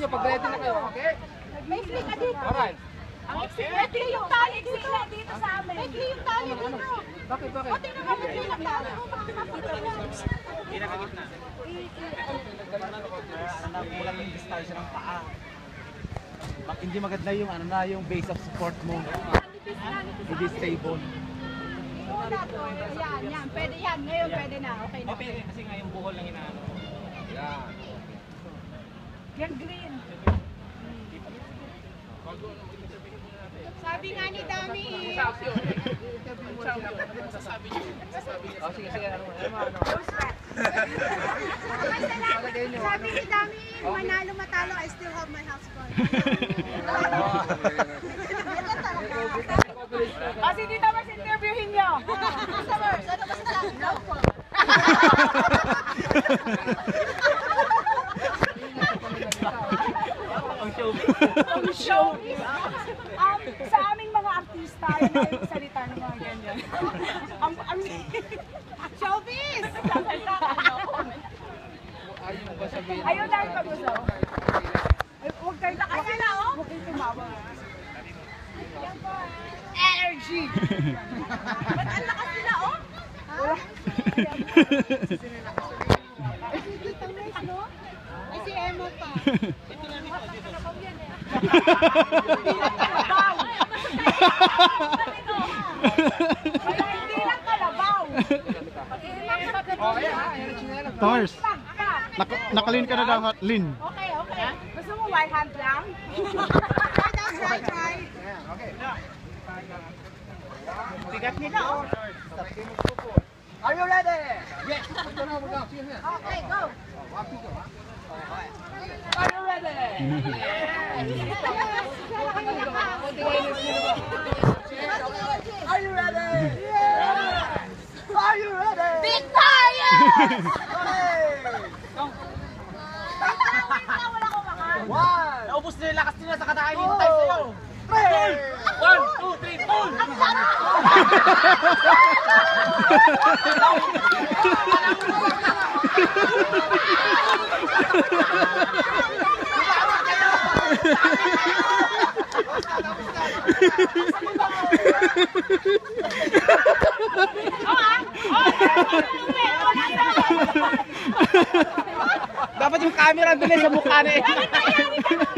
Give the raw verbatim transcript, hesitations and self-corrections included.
nyo pag ready na kayo, okay? May flick ka dito. Alright. May flick yung tali dito. Dito sa amin. May flick yung tali dito. Bakit, bakit? O, tingnan mo, may flick yung tali. Makakita mo. Pinakagitna. Kulang yung distansya ng paa. Bak hindi maganda yung ano na yung base of support mo. Hindi stable. Wala to. Yan, yan. Pwede yan. Ngayon pwede na. Okay na. Okay, kasi nga yung buhol lang inaano. Yan. Yan green. Sabi nga ni Dami. Oh, sige, sige. Ano, ano, ano? Sabi ni Dami, manalo matalo, I still have my husband. Kasi dito mas interviewin niyo. Customers, ano ba sasabi? No po. Ang showbiz. Ang showbiz. Um, sa aming mga artista, yun ay salita ng mga ganyan. Ang ang showbiz! Ayaw ba sabihin? Ayaw na ang pag-usaw. Huwag kayo lakas na, oh! Huwag kayo tumawa. Energy! Ba't ang lakas nila, oh? Wala. Ay, si Tita Miss, no? Ay, si Emma pa. Kaya hindi lang kalabaw. Oh, ayan ha. Ayan ang chinela. Tars, nak nakalin ka na dapat, Lin. Okay, okay. Gusto mo one hand lang? Try down, try, try. Ayan, okay. Bigat nila, oh. Are you ready? Yes. Ito na, wag lang. Sige na. Okay, go. Wapi ko, ha? Are you ready? Are you ready? Yes! Are you ready? Victorious! One! Naubos nila yung lakas nila sa kadahan yung tayo sa'yo. Three! One, two, three, pull! Dapat yung camera doon sa mukha na eh.